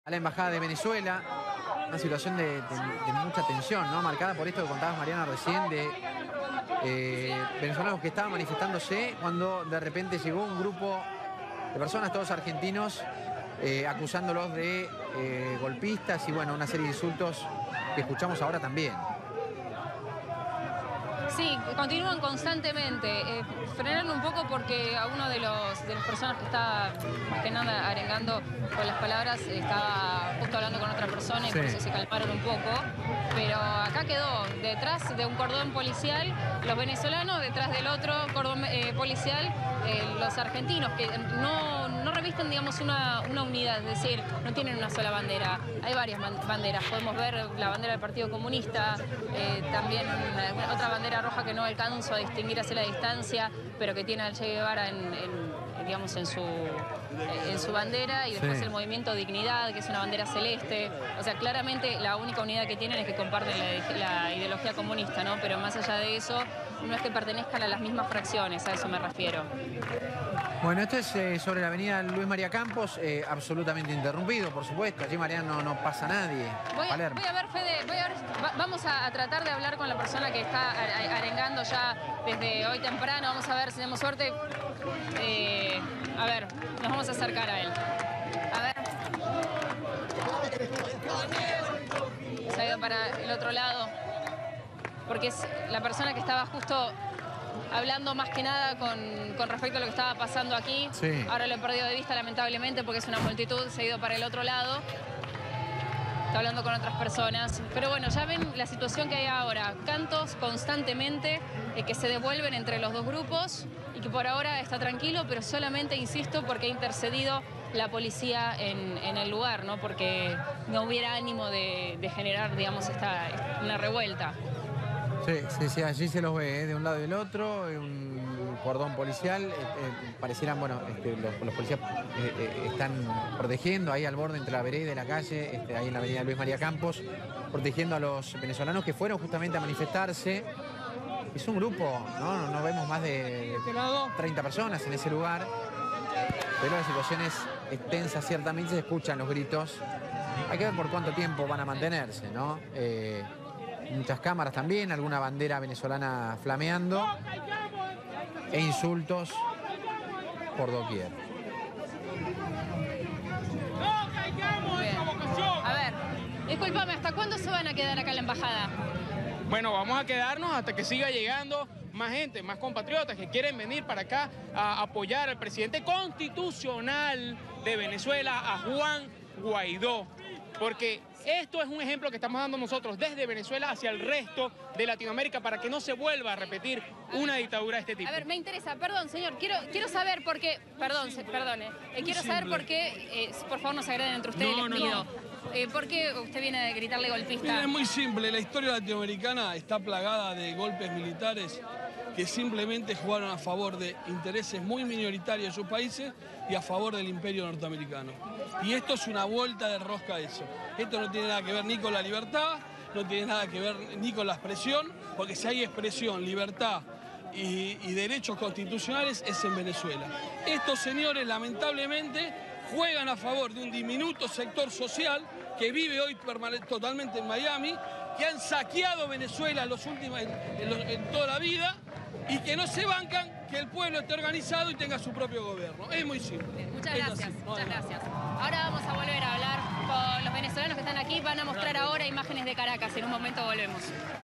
A la Embajada de Venezuela, una situación de mucha tensión, ¿no? Marcada por esto que contabas, Mariana, recién, de venezolanos que estaban manifestándose cuando de repente llegó un grupo de personas, todos argentinos, acusándolos de golpistas y, bueno, una serie de insultos que escuchamos ahora también. Sí, continúan constantemente. Frenarlo un poco porque a uno de las personas que está más que nada arengando con las palabras estaba justo hablando con otra persona y por eso se calmaron un poco. Pero acá quedó detrás de un cordón policial los venezolanos, detrás del otro cordón policial los argentinos, que no revisten, digamos, una unidad, es decir, no tienen una sola bandera. Hay varias banderas. Podemos ver la bandera del Partido Comunista, también otra bandera roja que no alcanzo a distinguir hacia la distancia, pero que tiene al Che Guevara digamos, en su bandera, y después el movimiento Dignidad, que es una bandera celeste. O sea, claramente la única unidad que tienen es que comparten la ideología comunista, ¿no? Pero más allá de eso, no es que pertenezcan a las mismas fracciones, a eso me refiero. Bueno, esto es sobre la avenida Luis María Campos, absolutamente interrumpido, por supuesto. Allí, Mariana, no pasa nadie. Voy a ver, Fede, vamos a tratar de hablar con la persona que está arengando ya desde hoy temprano. Vamos a ver si tenemos suerte. A ver, nos vamos a acercar a él. A ver. Se ha ido para el otro lado, porque es la persona que estaba justo hablando más que nada con respecto a lo que estaba pasando aquí. Sí. Ahora lo he perdido de vista, lamentablemente, porque es una multitud. Se ha ido para el otro lado. Está hablando con otras personas. Pero bueno, ya ven la situación que hay ahora. Cantos constantemente que se devuelven entre los dos grupos y que por ahora está tranquilo, pero solamente, insisto, porque ha intercedido la policía en el lugar, ¿no? Porque no hubiera ánimo de generar, digamos, una revuelta. Sí, allí se los ve, de un lado y del otro, un cordón policial. Parecieran, bueno, los policías están protegiendo ahí al borde entre la vereda y la calle, ahí en la avenida Luis María Campos, protegiendo a los venezolanos que fueron justamente a manifestarse. Es un grupo, ¿no? No vemos más de 30 personas en ese lugar, pero la situación es tensa, ciertamente se escuchan los gritos. Hay que ver por cuánto tiempo van a mantenerse, ¿no? Muchas cámaras también, alguna bandera venezolana flameando e insultos por doquier. Bien. A ver, discúlpame, ¿hasta cuándo se van a quedar acá en la embajada? Bueno, vamos a quedarnos hasta que siga llegando más gente, más compatriotas que quieren venir para acá a apoyar al presidente constitucional de Venezuela, a Juan Guaidó. Porque esto es un ejemplo que estamos dando nosotros desde Venezuela hacia el resto de Latinoamérica para que no se vuelva a repetir una dictadura de este tipo. A ver, me interesa, perdón, señor, quiero saber por qué, perdone, quiero saber por qué, por favor no se agreden entre ustedes, les pido. ¿Por qué usted viene a gritarle golpista? Mira, es muy simple, la historia latinoamericana está plagada de golpes militares que simplemente jugaron a favor de intereses muy minoritarios de sus países y a favor del imperio norteamericano. Y esto es una vuelta de rosca a eso. Esto no tiene nada que ver ni con la libertad, no tiene nada que ver ni con la expresión, porque si hay expresión, libertad y derechos constitucionales es en Venezuela. Estos señores, lamentablemente, juegan a favor de un diminuto sector social que vive hoy totalmente en Miami, que han saqueado Venezuela en toda la vida y que no se bancan que el pueblo esté organizado y tenga su propio gobierno. Es muy simple. Muchas gracias, muchas gracias. Ahora vamos a volver a hablar con los venezolanos que están aquí. Van a mostrar ahora imágenes de Caracas. En un momento volvemos.